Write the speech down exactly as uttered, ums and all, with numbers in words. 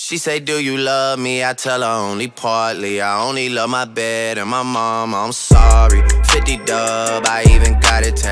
She say, do you love me? I tell her only partly. I only love my bed and my mom, I'm sorry. fifty dub, I even got it